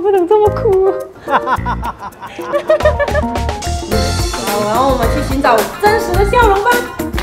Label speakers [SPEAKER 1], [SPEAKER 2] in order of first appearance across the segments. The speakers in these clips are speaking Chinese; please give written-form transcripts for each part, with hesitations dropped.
[SPEAKER 1] 不能这么哭。
[SPEAKER 2] 好，然后我们去寻找真实的笑容吧。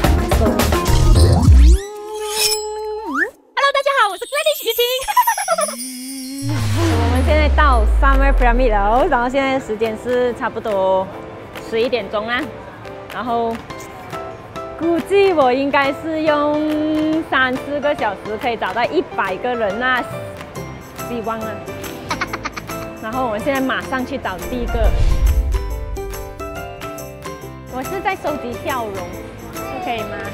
[SPEAKER 1] Hello， 大家好，我是 Gladys 雨晴。我们现在到 Summer Pyramid 了，然后现在时间是差不多11点钟啦，然后估计我应该是用3-4个小时可以找到100个人啊，希望啊。然后我们现在马上去找第一个。我是在收集笑容，可以吗？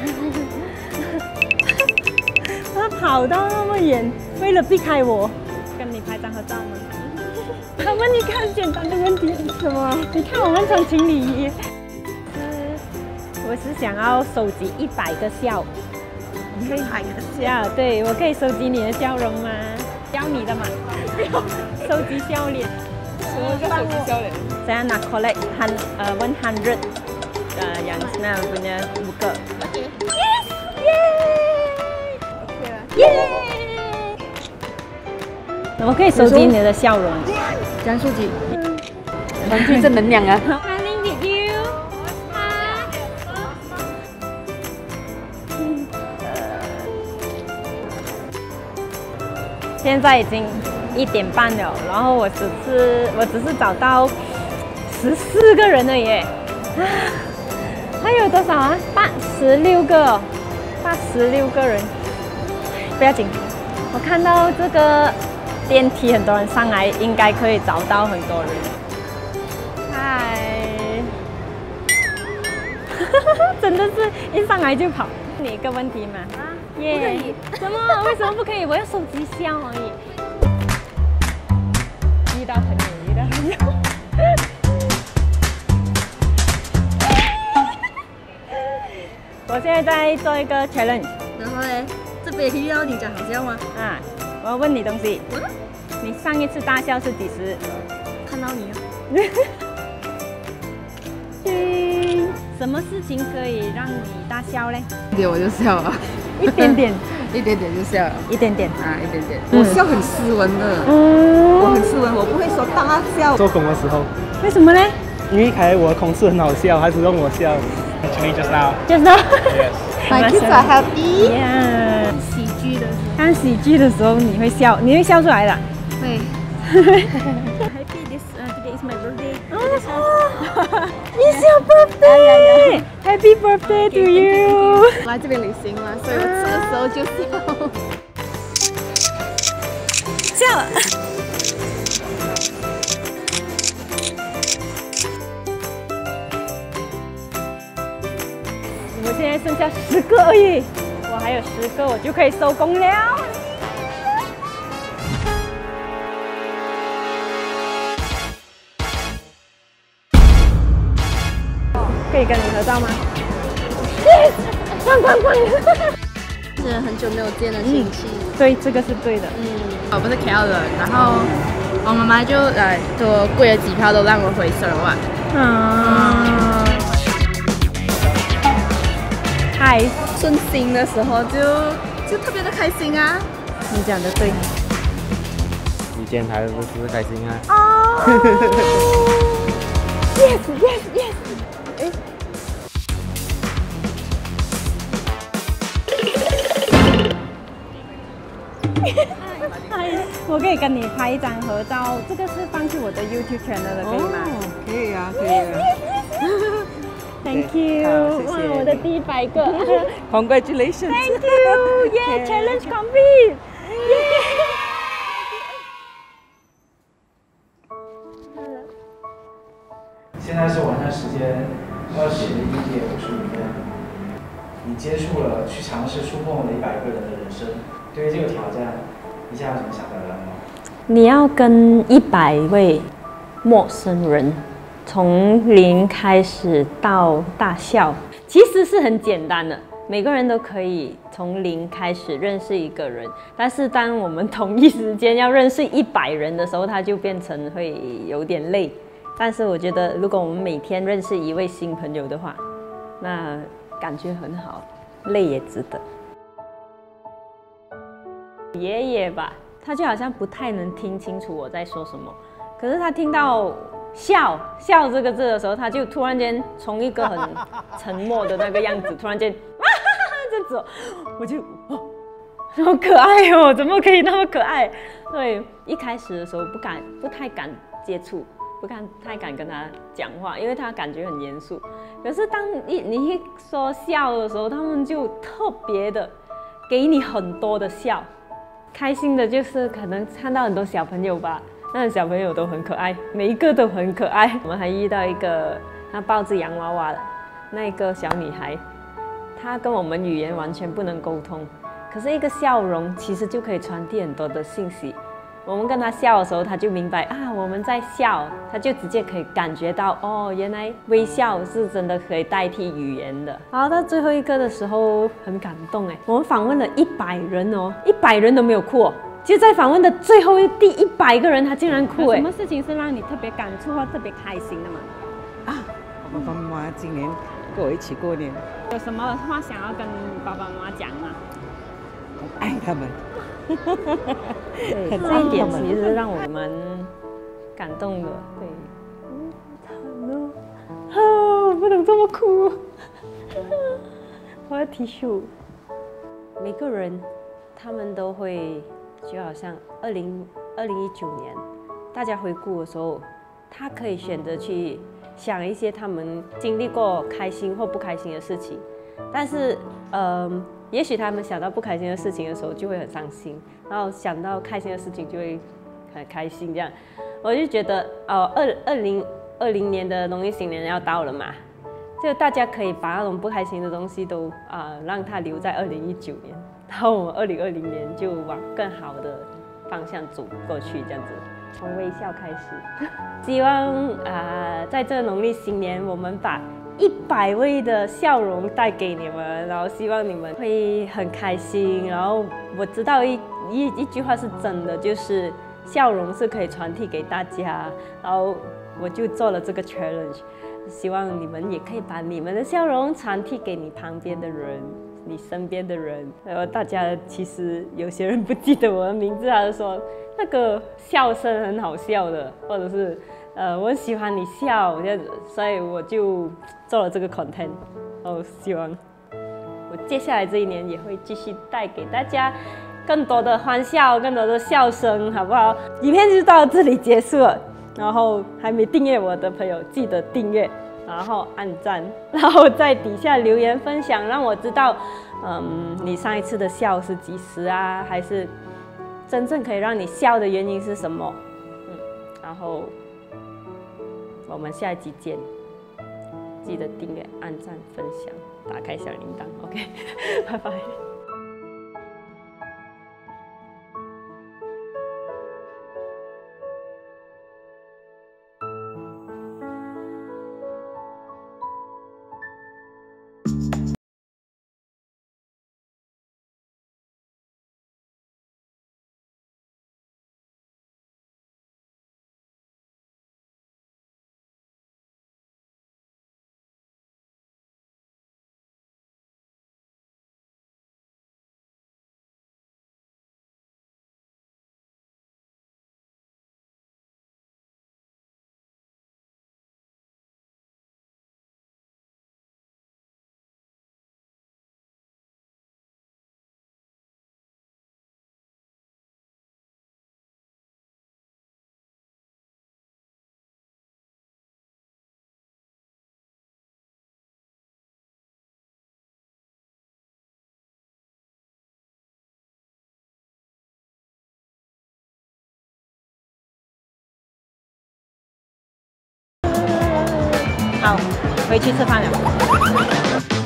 [SPEAKER 1] 他跑到那么远，为了避开我，跟你拍张合照吗？他问你看简单的问题是什么？你看我们穿情侣衣。我是想要收集100个笑，100个笑，对，我可以收集你的笑容吗？要你的嘛？收集笑脸。什么叫收集笑脸？saya nak collect 100 yang Snell punya buka. Okay. Yes! Yay! Okay 了。耶！我可以收集你的笑容。
[SPEAKER 2] 怎样收集？传递正能量啊！
[SPEAKER 1] Smiling with you. 现在已经1点半了，然后我只是找到14个人了耶。还有多少啊？86个哦，86个人。不要紧，我看到这个电梯很多人上来，应该可以找到很多人。嗨，真的是一上来就跑。你一个问题嘛？啊，耶！不可以？怎么？为什么不可以？我要收集笑而已。遇到朋友。我现在在做一个 challenge，
[SPEAKER 2] 然后呢，这边也可以要你讲好笑吗？
[SPEAKER 1] 啊，我要问你东西。你上一次大笑是几时？
[SPEAKER 2] 看到你
[SPEAKER 1] 哦。什么事情可以让你大笑嘞？
[SPEAKER 2] 一点我就笑了，
[SPEAKER 1] 一点点，
[SPEAKER 2] 一点点就笑了，
[SPEAKER 1] 一点点
[SPEAKER 2] 啊，一点点。我笑很斯文的，我很斯文，我不会说大笑。
[SPEAKER 3] 做工的时候，
[SPEAKER 1] 为什么嘞？
[SPEAKER 3] 因为凯我的同事很好笑，还是让我笑。Actually just now.
[SPEAKER 1] Just now.
[SPEAKER 3] Yes.
[SPEAKER 2] My kids are happy.
[SPEAKER 1] Yeah.
[SPEAKER 2] 喜剧的时候，
[SPEAKER 1] 看喜剧的时候你会笑，你会笑出来的。
[SPEAKER 2] 会。
[SPEAKER 1] Happy today is my birthday. It's your birthday. Happy birthday to you.
[SPEAKER 2] 来这边旅行嘛，所以我这个时候就笑。
[SPEAKER 1] 笑了。我现在剩下10个而已，我还有10个，我就可以收工了。可以跟你合照吗？逛。
[SPEAKER 2] 是很久没有见的亲戚。
[SPEAKER 1] 对，这个是对的。
[SPEAKER 2] 我不是 KL 人，然后我妈妈就多贵的机票都让我回沙瓦。
[SPEAKER 1] 嗨，
[SPEAKER 2] 顺心的时候就特别的开心啊！
[SPEAKER 1] 你讲的对。
[SPEAKER 3] 你今天还不是开心啊？
[SPEAKER 1] Yes。我可以跟你拍一张合照，这个是放去我的 YouTube channel 的，可以吗？
[SPEAKER 2] 可以啊，可以啊。
[SPEAKER 1] Thank you， 哇，我的第100个
[SPEAKER 2] Congratulations！
[SPEAKER 1] Thank you， 耶 ，challenge complete， 耶！
[SPEAKER 4] 现在是晚上时间20点1点55分，你接触了去尝试触碰了100个人的人生，对于这个挑战，你现在有什么想表达的吗？
[SPEAKER 1] 你要跟100位陌生人从零开始到大笑，其实是很简单的，每个人都可以从零开始认识一个人。但是当我们同一时间要认识100人的时候，它就变成会有点累。但是我觉得，如果我们每天认识1位新朋友的话，那感觉很好，累也值得。爷爷吧，他就好像不太能听清楚我在说什么。 可是他听到笑这个字的时候，他就突然间从一个很沉默的那个样子，突然间这样子，我就好可爱哦，怎么可以那么可爱？对，一开始的时候不太敢接触，不太敢跟他讲话，因为他感觉很严肃。可是当你一说笑的时候，他们就特别的给你很多的笑。开心的就是可能看到很多小朋友吧，那小朋友都很可爱，每一个都很可爱。我们还遇到一个她抱着洋娃娃的那个小女孩，她跟我们语言完全不能沟通，可是一个笑容其实就可以传递很多的信息。我们跟她笑的时候，她就明白啊我们在笑，她就直接可以感觉到哦，原来微笑是真的可以代替语言的。然后到最后一个的时候很感动哎，我们访问了100人哦，100人都没有哭哦。就在访问的最后第100个人，他竟然哭哎！
[SPEAKER 5] 什么事情是让你特别感触或特别开心的吗？
[SPEAKER 6] 啊，我爸爸妈妈今年跟我一起过年，
[SPEAKER 5] 有什么话想要跟爸爸妈妈讲吗？
[SPEAKER 6] 我爱他们。
[SPEAKER 1] 对，这一点其实让我蛮感动的。对，惨了，啊，不能这么哭，我要提速。每个人他们都会，就好像2019年，大家回顾的时候，他可以选择去想一些他们经历过开心或不开心的事情，但是也许他们想到不开心的事情的时候就会很伤心，然后想到开心的事情就会很开心。这样，我就觉得2020年的农历新年要到了嘛，就大家可以把那种不开心的东西都让它留在2019年，然后我们2020年就往更好的方向走过去，这样子，从微笑开始。希望在这个农历新年，我们把100位的笑容带给你们，然后希望你们会很开心。然后我知道一句话是真的，就是笑容是可以传递给大家。然后我就做了这个 challenge， 希望你们也可以把你们的笑容传递给你旁边的人，你身边的人。然后大家其实有些人不记得我的名字，他就说那个笑声很好笑的，或者是我很喜欢你笑这样子，所以我就做了这个 content。然后希望我接下来这一年也会继续带给大家更多的欢笑，更多的笑声，好不好？影片就到这里结束了。然后还没订阅我的朋友，记得订阅，然后按赞，然后在底下留言分享，让我知道，你上一次的笑是几时啊？还是真正可以让你笑的原因是什么？然后我们下一集见，记得订阅、按赞、分享、打开小铃铛 ，OK， 拜拜。好，回去吃饭了。